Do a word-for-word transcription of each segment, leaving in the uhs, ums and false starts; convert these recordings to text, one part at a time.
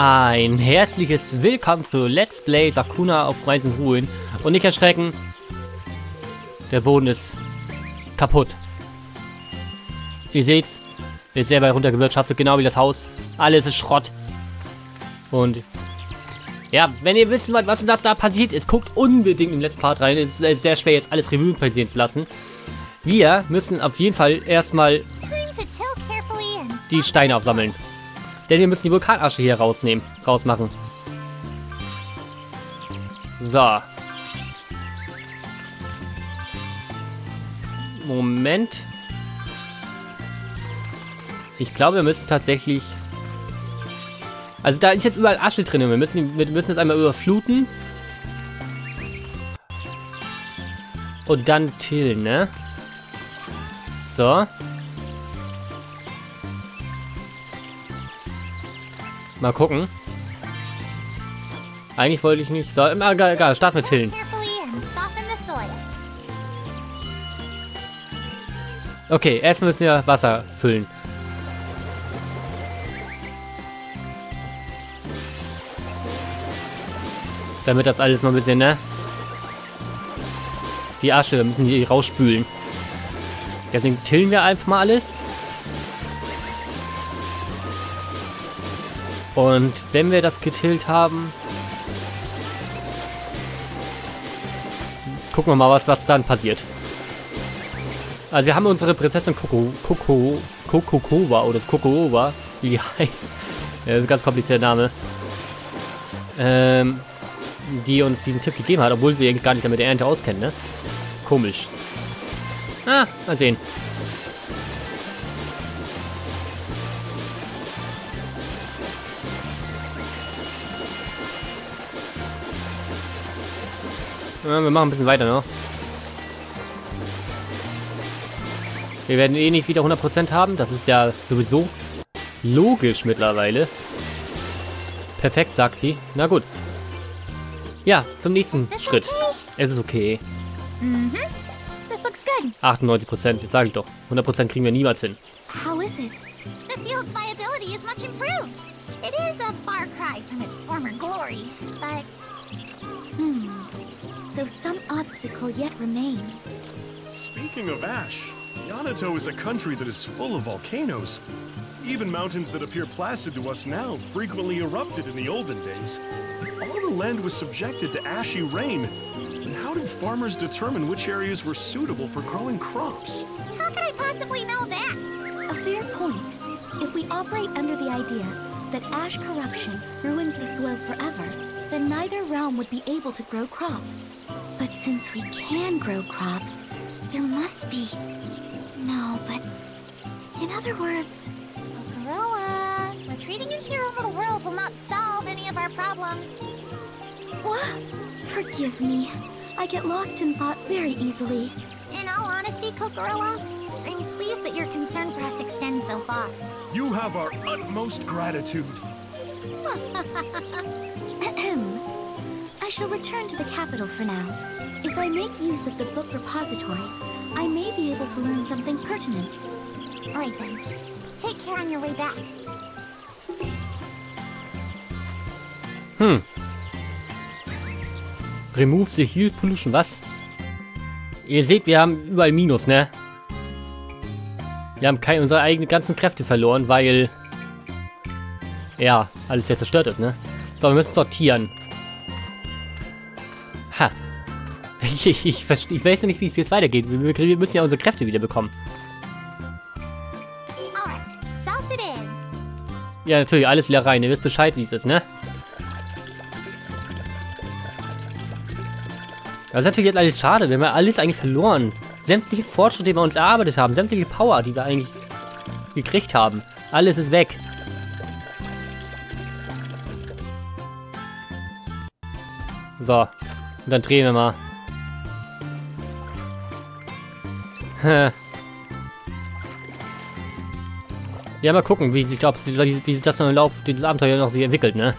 Ein herzliches Willkommen zu Let's Play Sakuna auf Reisen Ruin. Und nicht erschrecken, der Boden ist kaputt. Ihr seht's, ist selber runtergewirtschaftet, genau wie das Haus. Alles ist Schrott. Und ja, wenn ihr wissen wollt, was das da passiert ist, guckt unbedingt im letzten Part rein. Es ist sehr schwer, jetzt alles Revue passieren zu lassen. Wir müssen auf jeden Fall erstmal die Steine aufsammeln. Denn wir müssen die Vulkanasche hier rausnehmen, rausmachen. So. Moment. Ich glaube, wir müssen tatsächlich... Also da ist jetzt überall Asche drin. Wir müssen, wir müssen jetzt einmal überfluten. Und dann tillen, ne? So. Mal gucken. Eigentlich wollte ich nicht... So, immer egal, egal. Start mit tillen. Okay, erst müssen wir Wasser füllen. Damit das alles mal ein bisschen, ne? Die Asche müssen die rausspülen. Deswegen tillen wir einfach mal alles. Und wenn wir das getillt haben, gucken wir mal, was, was dann passiert. Also wir haben unsere Prinzessin Coco, Coco, Kokokova oder Kokova, wie die heißt. Ja, das ist ein ganz komplizierter Name. Ähm, die uns diesen Tipp gegeben hat, obwohl sie eigentlich gar nicht damit der Ernte auskennt, ne? Komisch. Ah, mal sehen. Ja, wir machen ein bisschen weiter noch. Wir werden eh nicht wieder hundert Prozent haben. Das ist ja sowieso logisch mittlerweile. Perfekt, sagt sie. Na gut. Ja, zum nächsten Schritt. Okay? Es ist okay. Mhm. This looks good. achtundneunzig Prozent, jetzt sage ich doch. hundert Prozent kriegen wir niemals hin. How is it? The field's viability is much improved. It is a far cry from its former glory, but... Hmm. So some obstacle yet remains. Speaking of ash, Yamato is a country that is full of volcanoes. Even mountains that appear placid to us now frequently erupted in the olden days. All the land was subjected to ashy rain. And how did farmers determine which areas were suitable for growing crops? How could I possibly know that? A fair point. If we operate under the idea that ash corruption ruins the soil forever, then neither realm would be able to grow crops. But since we can grow crops, there must be... No, but... In other words... Varroa, retreating into your own little world will not solve any of our problems. What? Forgive me. I get lost in thought very easily. In all honesty, Kokoroa, I'm pleased that your concern for us extends so far. You have our utmost gratitude. I shall return to the capital for now. If I make use of the book repository, I may be able to learn something pertinent. Alright then. Take care on your way back. Hm. Remove the heal pollution, was? Ihr seht, wir haben überall Minus, ne? Wir haben keine, unsere eigenen ganzen Kräfte verloren, weil... Ja, alles jetzt zerstört ist, ne? So, wir müssen sortieren. Ha. Ich, ich, ich, ich weiß ja nicht, wie es jetzt weitergeht. Wir, wir müssen ja unsere Kräfte wieder bekommen. Ja, natürlich, alles wieder rein. Ihr wisst Bescheid, wie es ist, ne? Das ist natürlich jetzt alles schade. Wir haben alles eigentlich verloren. Sämtliche Fortschritte, die wir uns erarbeitet haben. Sämtliche Power, die wir eigentlich gekriegt haben. Alles ist weg. So. Und dann drehen wir mal. Ja, mal gucken, wie sich, glaub, wie, wie sich das noch im Laufe dieses Abenteuers noch sich entwickelt, ne?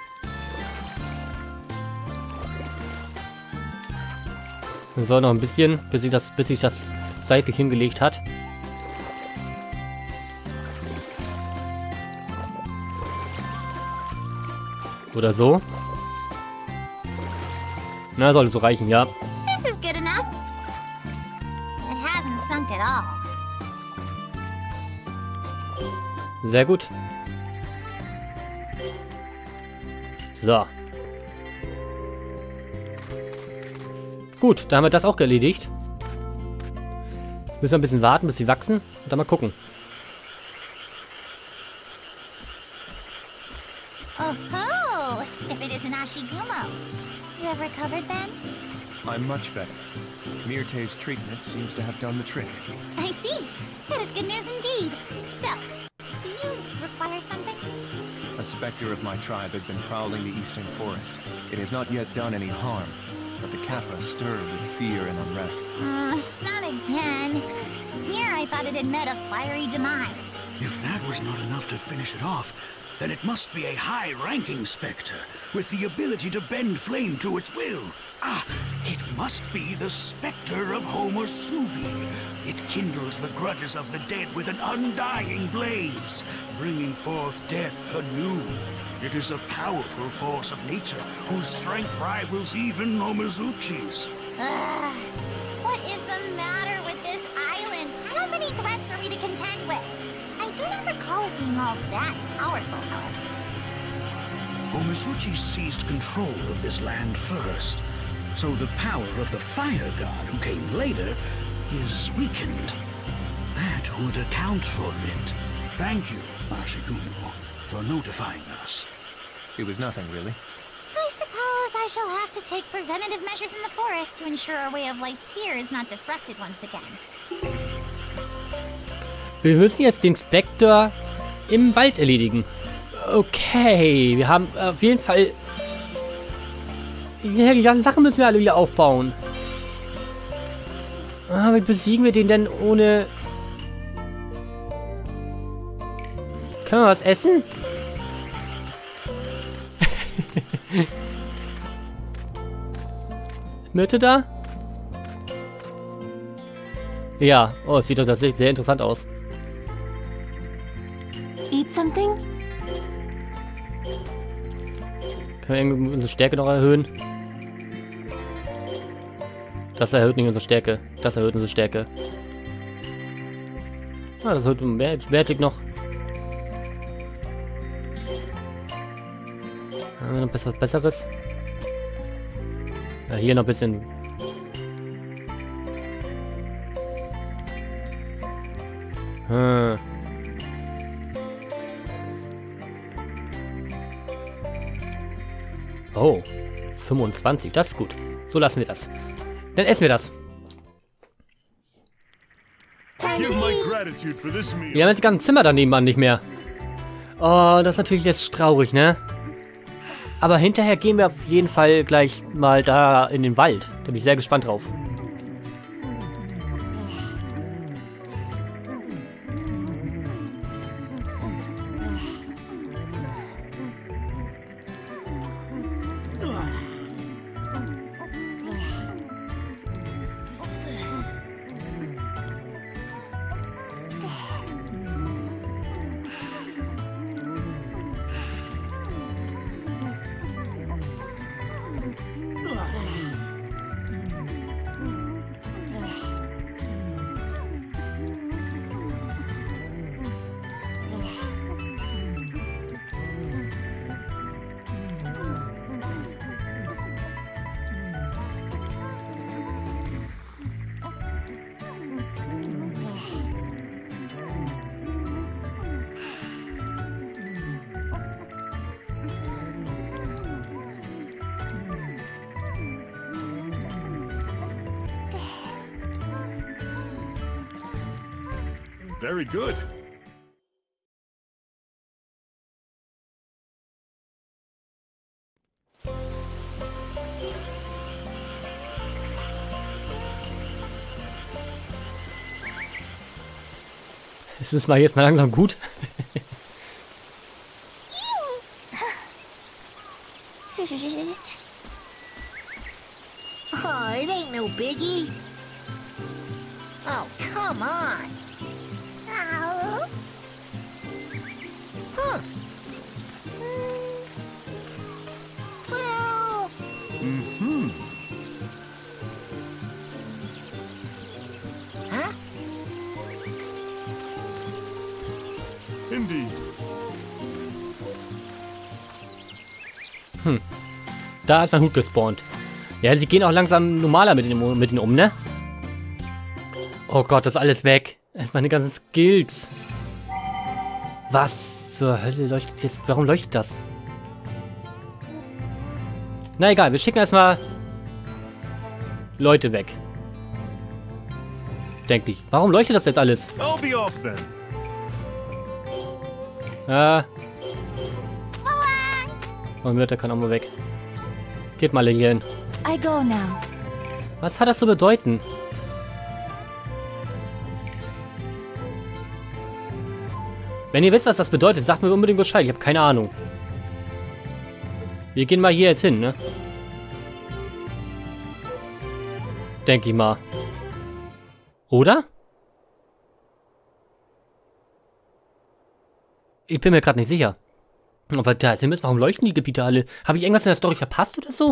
So, noch ein bisschen, bis sich das, bis sich das seitlich hingelegt hat. Oder so. Na, sollte so reichen, ja. This is good enough. It hasn't sunk at all. Sehr gut. So. Gut, dann haben wir das auch erledigt. Müssen wir ein bisschen warten, bis sie wachsen und dann mal gucken. Oh ho! If it isn't Ashigumo. You have recovered then? I'm much better. Myrte's treatment seems to have done the trick. I see. That is good news indeed. So, do you require something? A specter of my tribe has been prowling the eastern forest. It has not yet done any harm, but the Kappa stir with fear and unrest. Uh, not again. Here I thought it had met a fiery demise. If that was not enough to finish it off, then it must be a high-ranking specter with the ability to bend flame to its will. Ah, it must be the specter of Homer Subi. It kindles the grudges of the dead with an undying blaze, bringing forth death anew. It is a powerful force of nature whose strength rivals even Omizuchi's. Ugh. What is the matter with this island? How many threats are we to contend with? I do not recall it being all that powerful, however. Omizuchi seized control of this land first, so the power of the fire god who came later is weakened. That would account for it. Thank you, Ashigumo, for notifying us. It was nothing, really. I suppose I shall have to take preventative measures in the forest to ensure our way of life here is not disrupted once again. Wir müssen jetzt den Spectre im Wald erledigen. Okay, wir haben auf jeden Fall... Ja, die ganzen Sachen müssen wir alle wieder aufbauen. Aber wie besiegen wir den denn ohne... Können wir was essen? Myrte da? Ja, oh, es sieht doch tatsächlich sehr interessant aus. Eat something? Können wir irgendwie unsere Stärke noch erhöhen? Das erhöht nicht unsere Stärke. Das erhöht unsere Stärke. Ah, das erhöht Magic noch. Haben wir noch was Besseres? Ja, hier noch ein bisschen. Hm. Oh, fünfundzwanzig, das ist gut. So lassen wir das. Dann essen wir das. Give my gratitude for this meal. Wir haben jetzt gar ein Zimmer daneben an nicht mehr. Oh, das ist natürlich jetzt traurig, ne? Aber hinterher gehen wir auf jeden Fall gleich mal da in den Wald. Da bin ich sehr gespannt drauf. Very good. Ist es mal jetzt mal langsam gut? Oh, it ain't no biggie. Oh, come on. Oh. Huh. Hm. Da ist mein Hut gespawnt. Ja, sie gehen auch langsam normaler mit ihnen, mit ihnen um, ne? Oh Gott, das ist alles weg. Meine ganzen Skills. Was zur Hölle leuchtet jetzt? Warum leuchtet das? Na egal, wir schicken erstmal Leute weg. Denke ich. Warum leuchtet das jetzt alles? I'll be off then. Ja. Und Myrta kann auch mal weg. Geht mal hier hin. I go now. Was hat das zu bedeuten? Wenn ihr wisst, was das bedeutet, sagt mir unbedingt Bescheid. Ich habe keine Ahnung. Wir gehen mal hier jetzt hin, ne? Denke ich mal. Oder? Ich bin mir gerade nicht sicher. Aber da sind wir jetzt. Warum leuchten die Gebiete alle? Habe ich irgendwas in der Story verpasst oder so?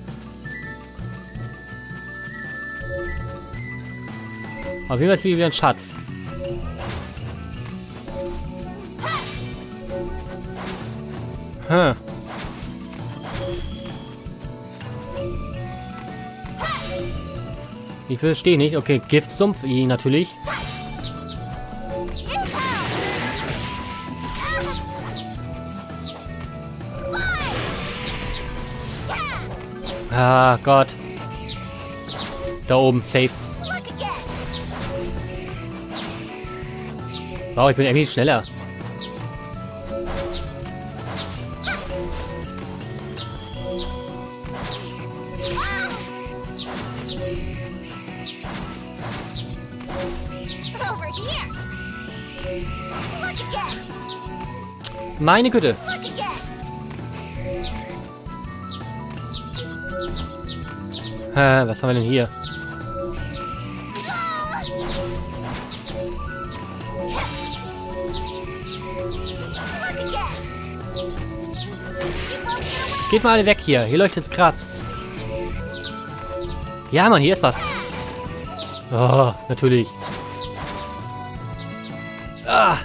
Auf jeden Fall ist wieder ein Schatz. Hm. Ich verstehe nicht. Okay, Giftsumpf, I natürlich. Ah, Gott. Da oben, safe. Wow, ich bin irgendwie schneller. Meine Güte. Äh, was haben wir denn hier? Geht mal alle weg hier. Hier leuchtet's krass. Ja, Mann, hier ist was. Oh, natürlich. Ah.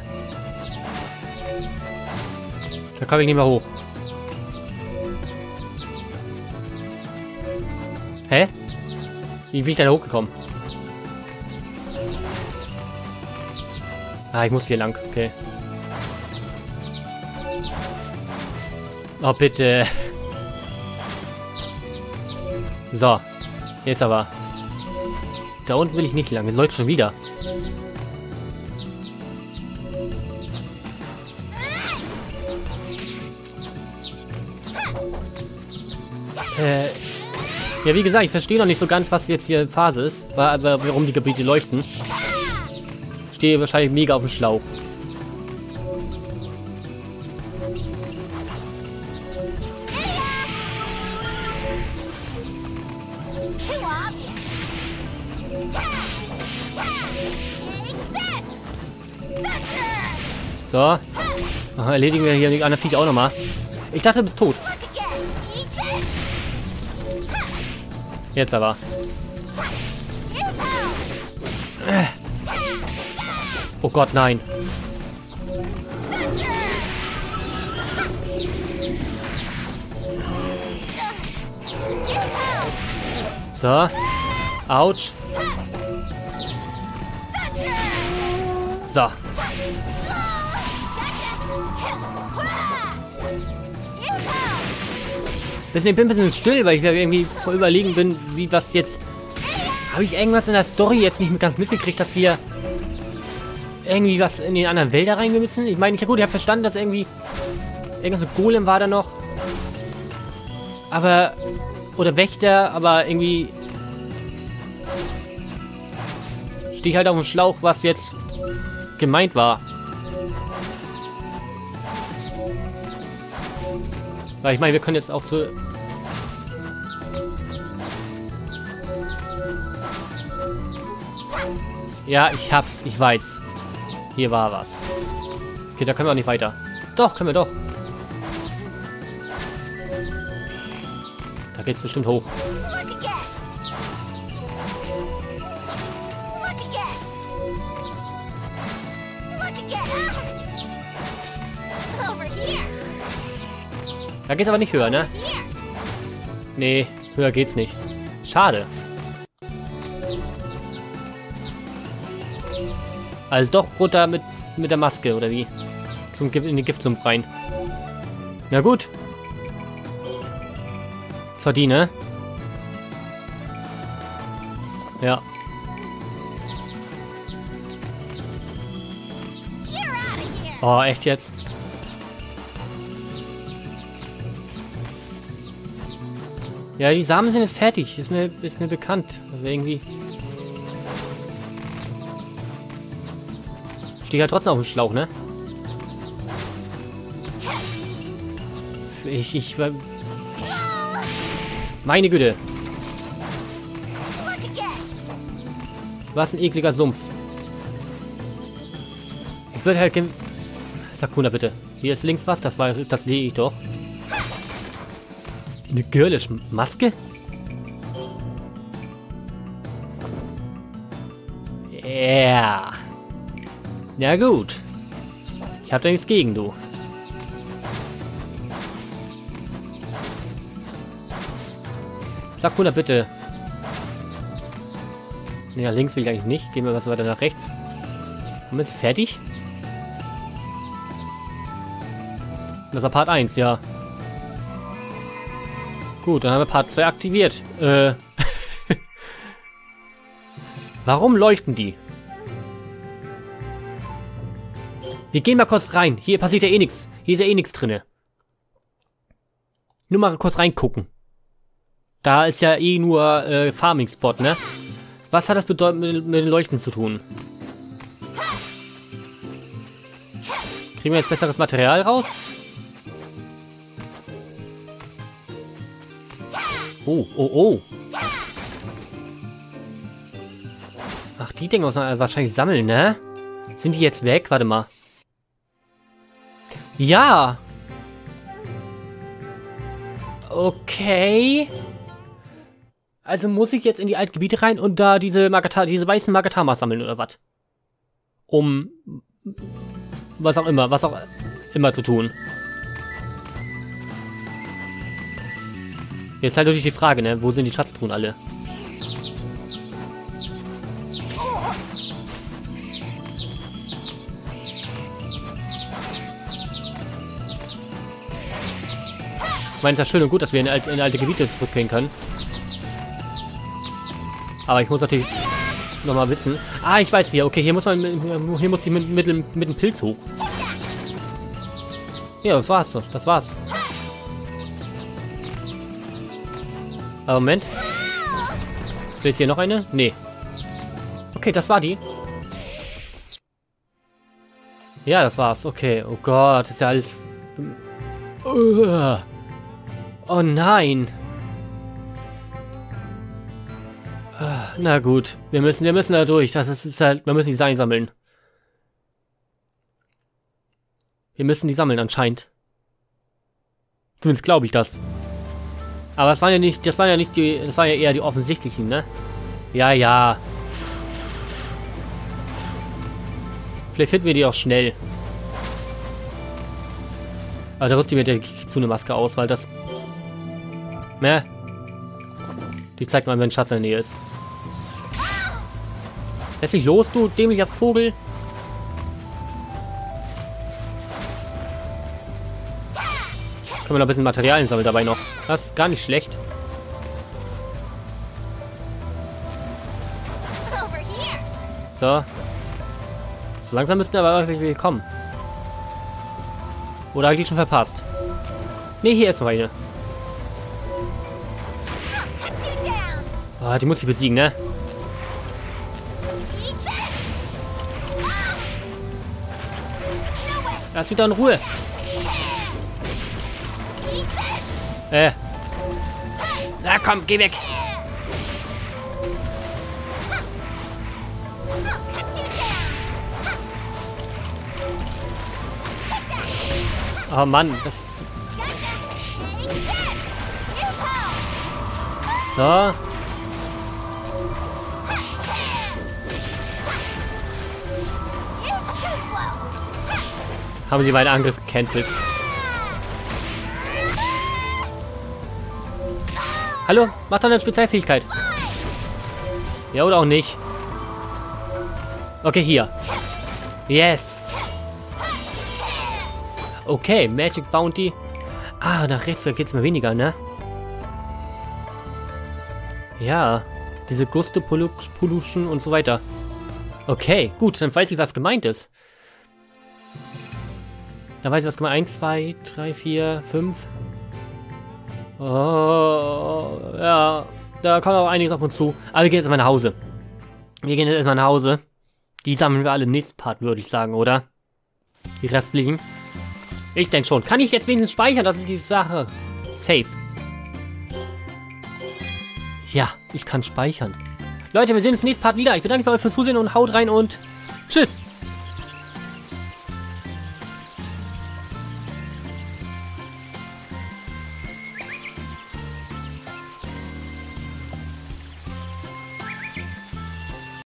Da komme ich nicht mehr hoch. Hä? Wie bin ich da hochgekommen? Ah, ich muss hier lang. Okay. Oh, bitte. So. Jetzt aber. Da unten will ich nicht lang. Wir sollten schon wieder. Äh, ja, wie gesagt, ich verstehe noch nicht so ganz, was jetzt hier Phase ist, aber warum die Gebiete leuchten. Stehe wahrscheinlich mega auf dem Schlauch. So. Aha, erledigen wir hier die anderen Viecher auch nochmal. Ich dachte, du bist tot. Jetzt aber. Oh Gott, nein. So. Autsch. So. Bisschen, ich bin ein bisschen still, weil ich irgendwie voll überlegen bin, wie was jetzt... Habe ich irgendwas in der Story jetzt nicht ganz mitgekriegt, dass wir irgendwie was in die anderen Wälder reingehen müssen? Ich meine, ich, gut, ich habe verstanden, dass irgendwie irgendwas mit Golem war da noch. Aber... Oder Wächter, aber irgendwie... Stehe ich halt auf dem Schlauch, was jetzt gemeint war. Weil ich meine, wir können jetzt auch zu... Ja, ich hab's. Ich weiß. Hier war was. Okay, da können wir auch nicht weiter. Doch, können wir doch. Da geht's bestimmt hoch. Da geht's aber nicht höher, ne? Nee, höher geht's nicht. Schade. Also doch runter mit, mit der Maske, oder wie? Zum, in den Giftsumpf rein. Na gut. Das war die, ne? Ja. Oh, echt jetzt? Ja, die Samen sind jetzt fertig. Ist mir, ist mir bekannt. Also irgendwie... Stehe ja trotzdem auf dem Schlauch, ne? Ich, ich... Meine Güte. Was ein ekliger Sumpf. Ich würde halt... Sakuna, bitte. Hier ist links was. Das war, das sehe ich doch. Eine girlische Maske? Yeah. Ja gut. Ich hab da nichts gegen, du. Sakuna, bitte. Ja, links will ich eigentlich nicht. Gehen wir was weiter nach rechts. Und ist fertig? Das war Part eins, ja. Gut, dann haben wir Part zwei aktiviert. Äh. Warum leuchten die? Wir gehen mal kurz rein. Hier passiert ja eh nichts. Hier ist ja eh nichts drinne. Nur mal kurz reingucken. Da ist ja eh nur äh, Farming-Spot, ne? Was hat das bedeutet mit, mit den Leuchten zu tun? Kriegen wir jetzt besseres Material raus? Oh, oh, oh. Ach, die Dinger muss man wahrscheinlich sammeln, ne? Sind die jetzt weg? Warte mal. Ja. Okay. Also muss ich jetzt in die alten Gebiete rein und da diese Magata, diese weißen Magatamas sammeln oder was? Um was auch immer, was auch immer zu tun. Jetzt halt natürlich die Frage, ne? Wo sind die Schatztruhen alle? Ich meine, es ist ja schön und gut, dass wir in alte, in alte Gebiete zurückgehen können. Aber ich muss natürlich nochmal wissen. Ah, ich weiß wie. Okay, hier muss man, hier muss die mit, mit, mit dem Pilz hoch. Ja, das war's doch. Das war's. Aber Moment. Ist hier noch eine? Nee. Okay, das war die. Ja, das war's. Okay. Oh Gott, das ist ja alles... Oh nein. Na gut, wir müssen, wir müssen da durch. Das ist, ist halt, wir müssen die Sachen sammeln. Wir müssen die sammeln anscheinend. Zumindest glaube ich das. Aber das waren ja nicht, das waren ja nicht die, das waren ja eher die offensichtlichen, ne? Ja, ja. Vielleicht finden wir die auch schnell. Aber da rüstet mir der Kitsune-Maske aus, weil das... Ne? Die zeigt mal, wenn Schatz in der Nähe ist. Lass mich los, du dämlicher Vogel. Können wir noch ein bisschen Materialien sammeln dabei noch. Das ist gar nicht schlecht. So. So langsam müssten wir aber wirklich kommen. Oder habe ich die schon verpasst? Ne, hier ist noch eine. Oh, die muss ich besiegen, ne? Lass wieder in Ruhe. Äh. Na komm, geh weg. Oh Mann, das ist... So. Haben sie meinen Angriff gecancelt. Hallo? Mach doch eine Spezialfähigkeit. Ja, oder auch nicht. Okay, hier. Yes. Okay, Magic Bounty. Ah, nach rechts, da geht's mir weniger, ne? Ja. Diese Gusto Pollution und so weiter. Okay, gut, dann weiß ich, was gemeint ist. Da weiß ich, was gemeint ist. eins, zwei, drei, vier, fünf. Oh, ja. Da kommt auch einiges auf uns zu. Aber wir gehen jetzt mal nach Hause. Wir gehen jetzt erstmal nach Hause. Die sammeln wir alle im nächsten Part, würde ich sagen, oder? Die restlichen. Ich denke schon. Kann ich jetzt wenigstens speichern? Das ist die Sache. Safe. Ja, ich kann speichern. Leute, wir sehen uns im nächsten Part wieder. Ich bedanke mich für euch fürs Zusehen und haut rein und tschüss.